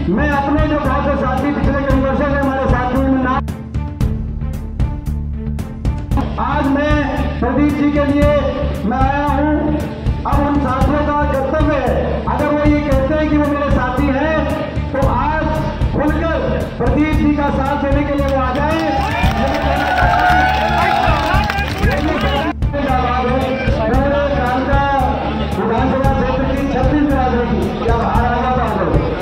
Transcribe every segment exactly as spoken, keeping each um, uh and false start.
मैं अपने जो बहुत से साथी पिछले कई वर्षों से हमारे साथियों में नाम, आज मैं प्रदीप जी के लिए मैं आया हूं। अब उन साथियों का कर्तव्य है, अगर वो ये कहते हैं कि वो मेरे साथी हैं तो आज खुलकर प्रदीप जी का साथ देने के लिए वो आ जाए। विधानसभा क्षेत्र की छत्तीस बिरादरी क्या बाहर आएगा तो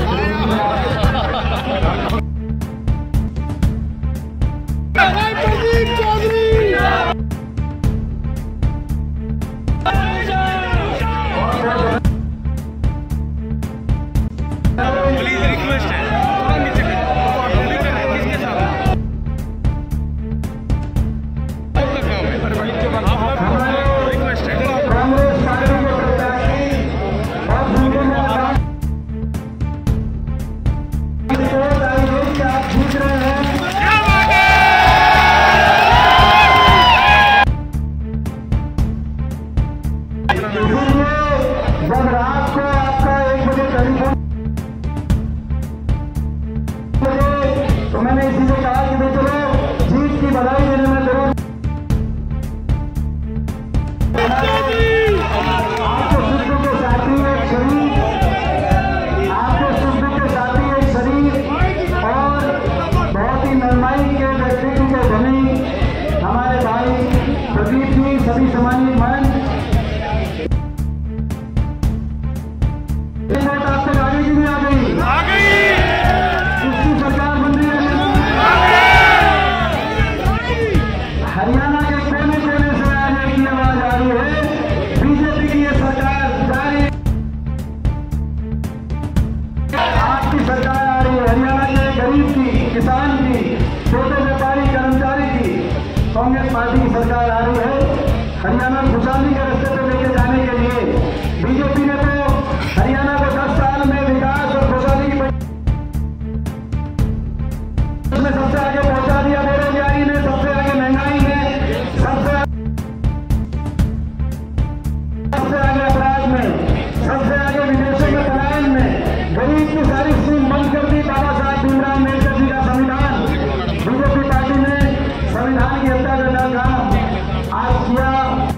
जब रात को आपका एक बजे टेलीफोन तो मैंने इसी से कहा कि भाई चलो जीत की बधाई देने में जरूर आपके सुख के साथी एक शरीर, आपके सुख के साथी एक शरीर और बहुत ही नरमाई के व्यक्तित्व के धनी हमारे भाई प्रदीप जी, सभी सम्मानित मन आप तक आगे की भी आ गई आ गई इसकी सरकार बन रही है। हरियाणा के कोने कोने से आज की आवाज आ रही है, बीजेपी की ये सरकार जा रही है, आपकी सरकार आ रही है। हरियाणा के गरीब की, किसान की, छोटे व्यापारी, कर्मचारी की कांग्रेस पार्टी की सरकार आ रही है। हरियाणा खुशहाली के रास्ते पे लेके जाने के लिए बीजेपी ने तो हरियाणा को दस साल में विकास और खुशहाली की उसमें सबसे आगे पहुंचा दिया। बेरोजगारी में सबसे आगे, महंगाई में सबसे सबसे आगे, अपराध में सबसे आगे, विदेशों में पलायन में, गरीब की सारी स्कीम बंद कर दी। बाबा साहब भीमराव अम्बेडकर जी का संविधान, बीजेपी पार्टी ने संविधान की हत्या करने का काम आज किया,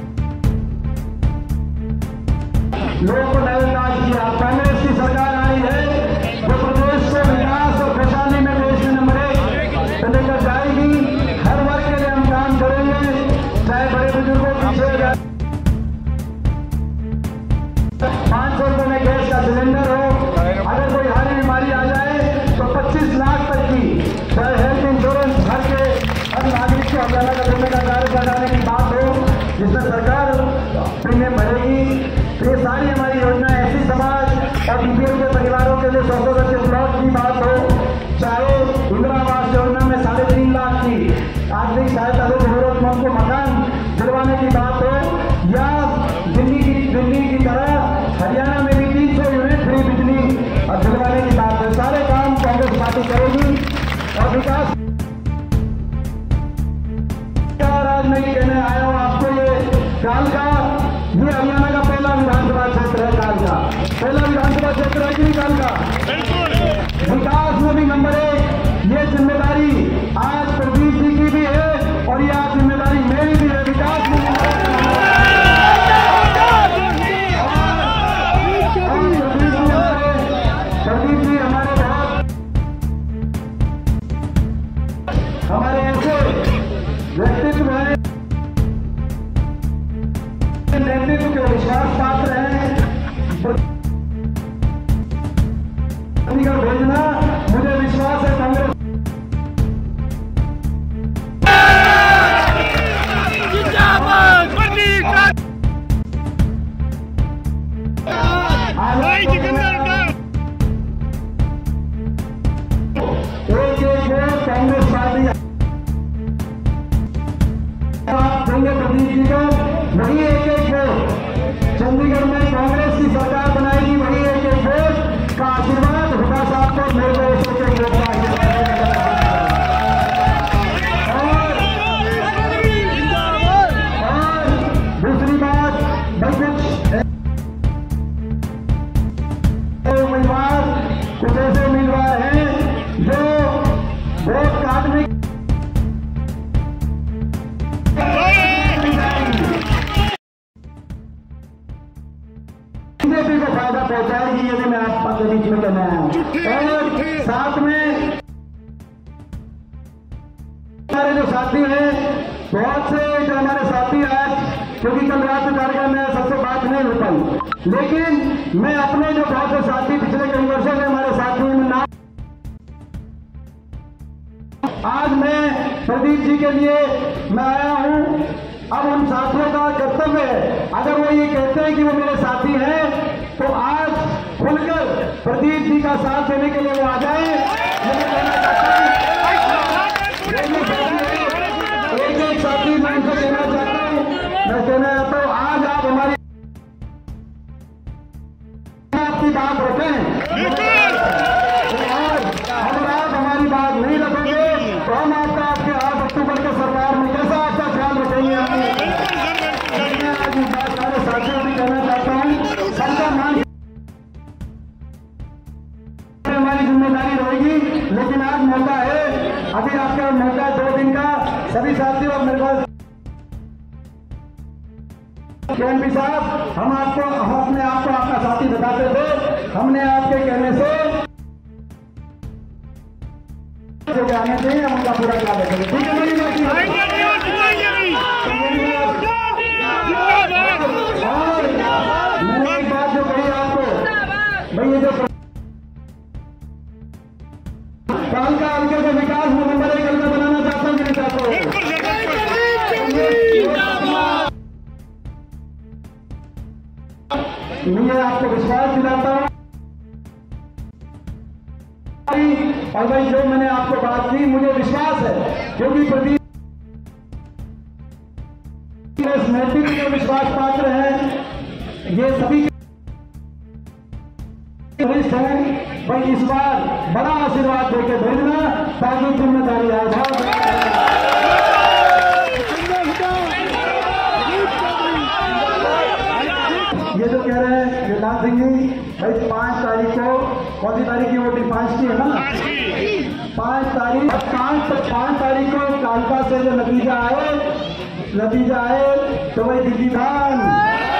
लोगों को नजरअंदाज किया। कांग्रेस की सरकार आई है जो प्रदेश को विकास और खुशहाली में देश में नंबर एक लेकर जाएगी। हर वर्ग के लिए हम काम करेंगे, चाहे बड़े बुजुर्गों पीछे पांच सौ रुपये में गैस का सिलेंडर हो, अगर कोई हारी बीमारी आ जाए तो पच्चीस लाख तक की चाहे हेल्थ इंश्योरेंस घर के हर नागरिक को हरियाणा का देने का कार्य लगाने की बात हो, जिसमें सरकार प्रीमियम भरेगी। तो ये सारी हमारी योजना ऐसी समाज और बीपीएल के परिवारों के लिए सौ सौ के प्लॉट की बात हो, चाहे इंदिरा आवास योजना में साढ़े तीन लाख की आर्थिक सहायता दो जरूरतमंद को मकान दिलवाने की बात हो, या दिल्ली की दिल्ली की तरह हरियाणा में भी तीन सौ यूनिट फ्री बिजली और दिलवाने की बात हो। सारे काम कांग्रेस पार्टी करेगी और विकास। आज मैं ये कहने आया हूँ आपको, ये काल का ये हरियाणा का पहला विधानसभा क्षेत्र है, काल का पहला विधानसभा क्षेत्र है कि नहीं काल का। विकास में भी नंबर एक, ये जिम्मेदारी आज प्रदीप जी की भी है और ये आज जिम्मेदारी मेरी भी है। विकास में प्रदीप जी हमारे बहुत हमारे ऐसे व्यक्तित्व है, नेतृत्व के विश्वास पात्र हैं। भेजना मुझे विश्वास है कांग्रेस कांग्रेस पार्टी आप देंगे प्रदीप जी को, वही एक एक वोट चंडीगढ़ में कांग्रेस की सरकार बनाएगी, वही एक एक वोट का आशीर्वाद हुड्डा साहब को मेरे को एक एक वोट का और दूसरी बात, भाई कुछ उम्मीदवार कुछ ऐसे उम्मीदवार करने आया हूँ। और साथ में हमारे जो साथी हैं, बहुत से जो हमारे साथी आज, क्योंकि कल रात के कार्यक्रम में सबसे बात नहीं हो पाई, लेकिन मैं अपने जो बहुत से साथी पिछले कई वर्षों में हमारे साथियों में नाम, आज मैं प्रदीप जी के लिए मैं आया हूं। अब उन साथियों का कर्तव्य है, अगर वो ये कहते हैं कि वो मेरे साथी हैं, तो आज खुलकर प्रदीप जी का साथ देने के लिए वो आ जाए। एक एक साथी मैं उनको कहना चाहता हूं, मैं कहना चाहता हूं आज आप हमारी आपकी बात रखें, और अगर आप हमारी बात नहीं रखोगे तो हम आपका आपके आठ अक्टूबर के सरकार में कैसा आपका ख्याल रखेंगे। मैं आज इस बात सारे साथियों भी कहना चाहता हूँ, सबका मान हमारी जिम्मेदारी रहेगी, लेकिन आज मौका है, अभी आपका मौका दो दिन का। सभी साथियों मेरे पास एमपी साहब, हम आपको हम अपने आप को आपका साथी बताते थे, हमने आपके कहने से जो आने चाहिए हम उनका पूरा ख्याल रखेंगे। ठीक है मेरी बात? और मैंने एक बात जो कही आपको, भाई ये जो काल का हल्के का विकास में नंबर एक हल्का बनाना चाहता हूँ कि नहीं चाहता हूँ? मैं आपको विश्वास दिलाता हूँ, और भाई जो मैंने आपको बात की मुझे विश्वास है, क्योंकि प्रदीप इस नेतृत्व के विश्वास पात्र हैं, ये सभी वरिष्ठ हैं। भाई इस बार बड़ा आशीर्वाद देकर भेजना ताकि जिम्मेदारी आए। ये जो कह रहे हैं युवराज सिंह जी, भाई पांच तारीख को, कौन सी तारीख की वोटिंग? पांच की है ना? पांच तारीख पांच पांच तारीख को कालका से जो नतीजा आए नतीजा आए तो भाई दिल्ली धान